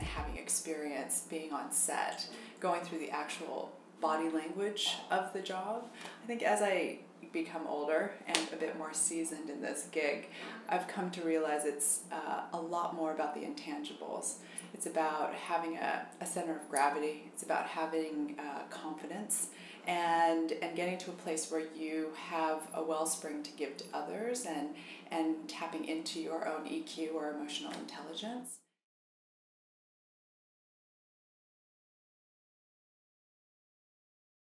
having experience being on set, going through the actual body language of the job. I think as I become older and a bit more seasoned in this gig, I've come to realize it's a lot more about the intangibles. It's about having a center of gravity. It's about having confidence and getting to a place where you have a wellspring to give to others and tapping into your own EQ or emotional intelligence.